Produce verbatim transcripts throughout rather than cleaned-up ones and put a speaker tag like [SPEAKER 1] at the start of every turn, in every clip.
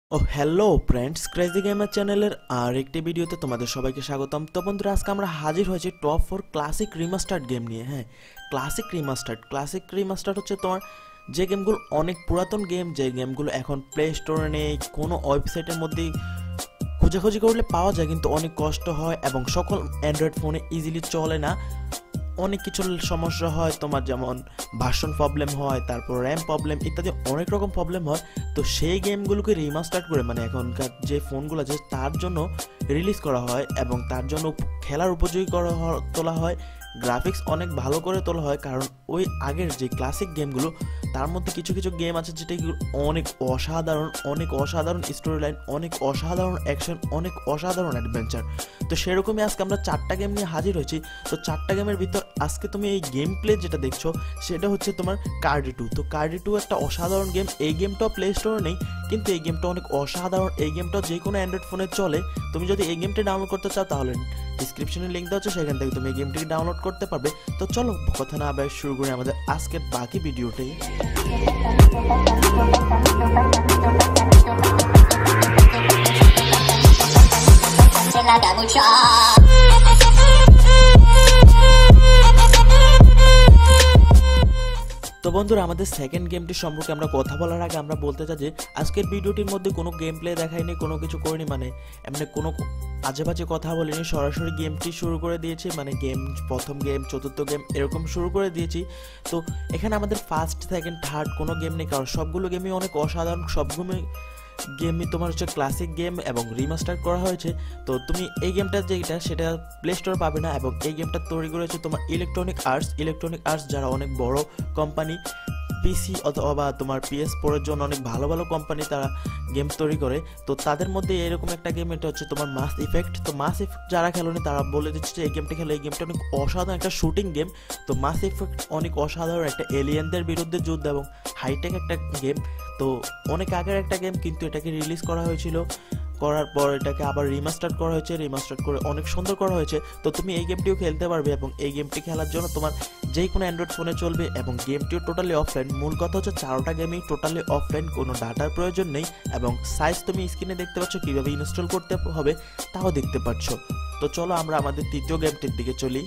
[SPEAKER 1] ও hello friends, crazy gamer চ্যানেলের আর একটি ভিডিওতে তোমাদের সবাইকে স্বাগতম। তো বন্ধুরা, আজকে আমরা হাজির হয়েছি top four classic remastered game নিয়ে। হ্যাঁ, ক্লাসিক রিমাস্টার্ড ক্লাসিক রিমাস্টার্ড হচ্ছে তোমার যে গেমগুলো অনেক পুরাতন গেম, যে গেমগুলো এখন প্লে স্টোরে নেই, কোনো ওয়েবসাইটের মধ্যে খোঁজাখুঁজি করলে পাওয়া যায় কিন্তু অনেক কষ্ট হয় এবং সকল অ্যান্ড্রয়েড ফোনে ইজিলি চলে না। অনেক কিছু সমস্যা হয় তোমার, যেমন ভার্সন প্রবলেম হয়, তারপর র্যাম প্রবলেম ইত্যাদি অনেক রকম প্রবলেম হয়। তো সেই গেমগুলোকে রিমাস্টার করে মানে এখনকার যে ফোনগুলো আছে তার জন্য রিলিজ করা হয় এবং তার জন্য খেলার উপযোগী করা তোলা হয়, গ্রাফিক্স অনেক ভালো করে তোলা হয়। কারণ ওই আগের যে ক্লাসিক গেমগুলো তার মধ্যে কিছু কিছু গেম আছে যেটা অনেক অসাধারণ, অনেক অসাধারণ স্টোরি লাইন, অনেক অসাধারণ অ্যাকশন, অনেক অসাধারণ অ্যাডভেঞ্চার। তো সেরকমই আজকে আমরা চারটা গেম নিয়ে হাজির হয়েছি। তো চারটা গেমের ভিতর আজকে তুমি এই গেম প্লে যেটা দেখছো সেটা হচ্ছে তোমার কার্ডি টু। তো কার্ডি টু একটা অসাধারণ গেম। এই গেমটাও প্লে স্টোরে নেই কিন্তু এই গেমটা অনেক অসাধারণ। এই গেমটা যে কোনো অ্যান্ড্রয়েড ফোনে চলে। তুমি যদি এই গেমটা ডাউনলোড করতে চাও তাহলে ডিসক্রিপশনে লিঙ্ক দেওয়া আছে, সেখান থেকে তুমি এই গেমটিকে ডাউনলোড করতে পারবে। তো চলো কথা না আবার শুরু করি আমাদের আজকের বাকি ভিডিওটি। তো বন্ধুরা, আমাদের সেকেন্ড গেমটি সম্পর্কে আমরা কথা বলার আগে আমরা বলতে চাই যে আজকের ভিডিওটির মধ্যে কোনো গেম প্লে দেখাইনি, কোনো কিছু করিনি, মানে এমনি কোনো আজে বাজে কথা বলিনি, সরাসরি গেমটি শুরু করে দিয়েছি। মানে গেম প্রথম গেম, চতুর্থ গেম এরকম শুরু করে দিয়েছি। তো এখানে আমাদের ফার্স্ট সেকেন্ড থার্ড কোনো গেম নেই, কারণ সবগুলো গেমই অনেক অসাধারণ। সবগুলো গেমই তোমার হচ্ছে ক্লাসিক গেম এবং রিমাস্টার করা হয়েছে। তো তুমি এই গেমটা যেটা সেটা প্লে স্টোরে পাবে না এবং এই গেমটা তৈরি করেছে তোমার ইলেকট্রনিক আর্টস। ইলেকট্রনিক আর্টস যারা অনেক বড় কোম্পানি, পিসি অথবা তোমার পিএস ফোরের জন্য অনেক ভালো ভালো কোম্পানি তারা গেম তৈরি করে। তো তাদের মধ্যে এরকম একটা গেম, এটা হচ্ছে তোমার মাস ইফেক্ট। তো মাস ইফেক্ট যারা খেলোনি তারা বলে দিচ্ছে যে এই গেমটা খেলে, এই গেমটা অনেক অসাধারণ একটা শুটিং গেম। তো মাস ইফেক্ট অনেক অসাধারণ একটা এলিয়েনদের বিরুদ্ধে যুদ্ধ এবং হাইটেক একটা গেম। তো অনেক আগের একটা গেম কিন্তু এটাকে রিলিজ করা হয়েছিল, করার পর এটাকে আবার রিমাস্টার করা হয়েছে, রিমাস্টার করে অনেক সুন্দর করা হয়েছে। তো তুমি এই গেমটিও খেলতে পারবে এবং এই গেমটি খেলার জন্য তোমার যে কোনো অ্যান্ড্রয়েড ফোনে চলবে এবং গেমটিও টোটালি অফলাইন। মূল কথা হচ্ছে চারোটা গেমই টোটালি অফলাইন, কোনো ডাটার প্রয়োজন নেই এবং সাইজ তুমি স্ক্রিনে দেখতে পাচ্ছ, কীভাবে ইনস্টল করতে হবে তাও দেখতে পাচ্ছ। তো চলো আমরা আমাদের তৃতীয় গেমটির দিকে চলি।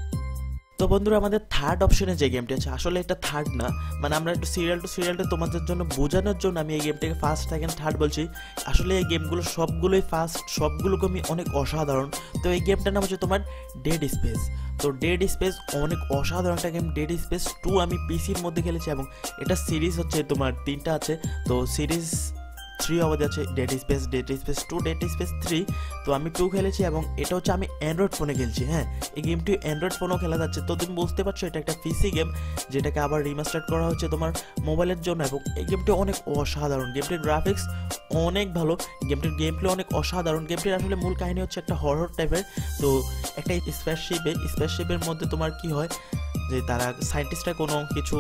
[SPEAKER 1] তো বন্ধুরা, আমাদের থার্ড অপশনে যে গেমটি আছে, আসলে এটা থার্ড না, মানে আমরা একটু সিরিয়াল টু সিরিয়ালটা তোমাদের জন্য বোঝানোর জন্য আমি এই গেমটাকে ফার্স্ট সেকেন্ড থার্ড বলছি। আসলে এই গেমগুলো সবগুলোই ফার্স্ট, সবগুলো গেমই অনেক অসাধারণ। তো এই গেমটার নাম হচ্ছে তোমার ডেড স্পেস। তো ডেড স্পেস অনেক অসাধারণ একটা গেম। ডেড স্পেস টু আমি পিসির মধ্যে খেলেছি এবং এটা সিরিজ হচ্ছে তোমার তিনটা আছে। তো সিরিজ থ্রি অবধি আছে, dead space, dead space two, dead space three. তো আমি টু খেলেছি এবং এটা হচ্ছে আমি অ্যান্ড্রয়েড ফোনে খেলছি। হ্যাঁ, এই গেমটি অ্যান্ড্রয়েড ফোনেও খেলা যাচ্ছে। তো তুমি বুঝতে পারছো এটা একটা পিসি গেম যেটাকে আবার রিমাস্টার করা হচ্ছে তোমার মোবাইলের জন্য এবং এই গেমটি অনেক অসাধারণ। গেমটির গ্রাফিক্স অনেক ভালো, গেমটির গেম প্লে অনেক অসাধারণ। গেমটির আসলে মূল কাহিনী হচ্ছে একটা হরর টাইপের। তো একটা স্পেসশিপে, স্পেসশিপের মধ্যে তোমার কি হয় যে তারা সায়েন্টিস্টরা কোনো কিছু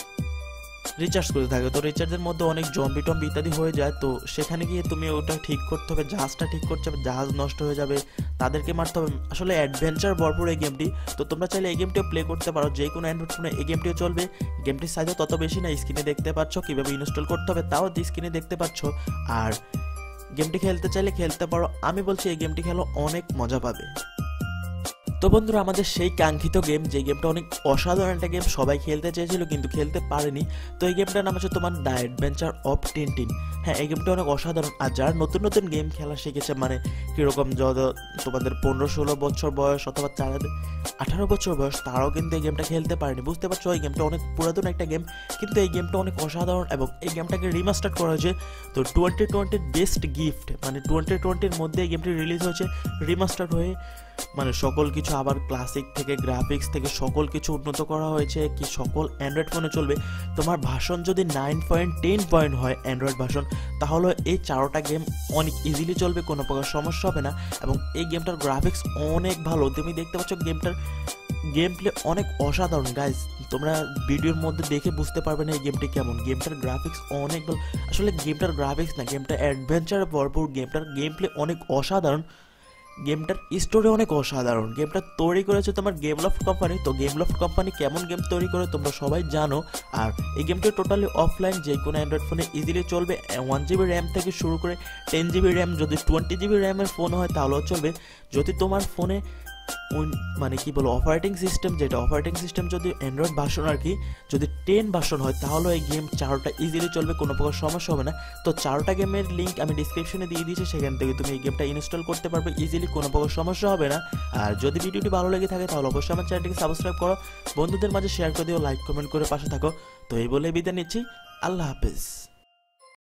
[SPEAKER 1] রিচার্জ করতে থাকে। তো রিচার্জের মধ্যে অনেক জম্বি টম্বি ইত্যাদি হয়ে যায়। তো সেখানে গিয়ে তুমি ওটা ঠিক করতে হবে, জাহাজটা ঠিক করতে হবে, জাহাজ নষ্ট হয়ে যাবে, তাদেরকে মারতে হবে। আসলে অ্যাডভেঞ্চার ভরপুর এই গেমটি। তো তোমরা চাইলে এই গেমটিও প্লে করতে পারো, যে কোনো অ্যান্ড্রয়েড ফোনে এই গেমটিও চলবে। গেমটির সাইজও তত বেশি না, স্ক্রিনে দেখতে পাচ্ছ, কীভাবে ইনস্টল করতে হবে তাও স্ক্রিনে দেখতে পাচ্ছ। আর গেমটি খেলতে চাইলে খেলতে পারো। আমি বলছি এই গেমটি খেলো, অনেক মজা পাবে। তো বন্ধুরা, আমাদের সেই কাঙ্ক্ষিত গেম, যে গেমটা অনেক অসাধারণ একটা গেম, সবাই খেলতে চেয়েছিল কিন্তু খেলতে পারেনি। তো এই গেমটার নাম হচ্ছে তোমার দ্য অ্যাডভেঞ্চার অফ টিনটিন। হ্যাঁ, এই গেমটা অনেক অসাধারণ। আর যারা নতুন নতুন গেম খেলা শিখেছে, মানে কীরকম যত তোমাদের পনেরো ষোলো বছর বয়স অথবা চার আঠারো বছর বয়স, তারাও কিন্তু এই গেমটা খেলতে পারেনি। বুঝতে পারছো, এই গেমটা অনেক পুরাতন একটা গেম কিন্তু এই গেমটা অনেক অসাধারণ এবং এই গেমটাকে রিমাস্টার করা হয়েছে। তো টোয়েন্টি টোয়েন্টির বেস্ট গিফট, মানে টোয়েন্টি টোয়েন্টির মধ্যে এই গেমটি রিলিজ হয়েছে রিমাস্টার হয়ে। মানে সকল কিছু আবার ক্লাসিক থেকে গ্রাফিক্স থেকে সকল কিছু উন্নত করা হয়েছে, কি সকল অ্যান্ড্রয়েড ফোনে চলবে। তোমার ভার্সন যদি নাইন পয়েন্ট টেন পয়েন্ট হয় অ্যান্ড্রয়েড ভার্সন, তাহলে এই চারোটা গেম অনেক ইজিলি চলবে, কোনো প্রকার সমস্যা হবে না। এবং এই গেমটার গ্রাফিক্স অনেক ভালো, তুমি দেখতে পাচ্ছ গেমটার গেম প্লে অনেক অসাধারণ। গাইজ, তোমরা ভিডিওর মধ্যে দেখে বুঝতে পারবে না এই গেমটি কেমন। গেমটার গ্রাফিক্স অনেক ভালো। আসলে গেমটার গ্রাফিক্স না, গেমটা অ্যাডভেঞ্চার ভরপুর। গেমটার গেম প্লে অনেক অসাধারণ। গেমটার স্টোরি অনেক অসাধারণ। গেমটা তৈরি করেছে তোমার গেম লফট কোম্পানি। তো গেম লফট কোম্পানি কেমন গেম তৈরি করে তোমরা সবাই জানো। আর এই গেমটা টোটালি অফলাইন, যে কোনো অ্যান্ড্রয়েড ফোনে ইজিলি চলবে। ওয়ান জিবি র্যাম থেকে শুরু করে টেন জিবি র্যাম, যদি টোয়েন্টি জিবি র্যামের ফোন হয় তাহলেও চলবে। যদি তোমার ফোনে মানে কি বলো অপারেটিং সিস্টেম, যেটা অপারেটিং সিস্টেম যদি অ্যান্ড্রয়েড ভার্সন আর কি, যদি টেন ভার্সন হয় তাহলে এই গেম চারোটা ইজিলি চলবে, কোনো প্রকার সমস্যা হবে না। তো চারোটা গেমের লিঙ্ক আমি ডিসক্রিপশনে দিয়ে দিয়েছি, সেখান থেকে তুমি এই গেমটা ইনস্টল করতে পারবে ইজিলি, কোনো প্রকার সমস্যা হবে না। আর যদি ভিডিওটি ভালো লেগে থাকে তাহলে অবশ্যই আমার চ্যানেলটিকে সাবস্ক্রাইব করো, বন্ধুদের মাঝে শেয়ার করে দিও, লাইক কমেন্ট করে পাশে থাকো। তো এই বলে বিদায় নিচ্ছি, আল্লাহ হাফেজ।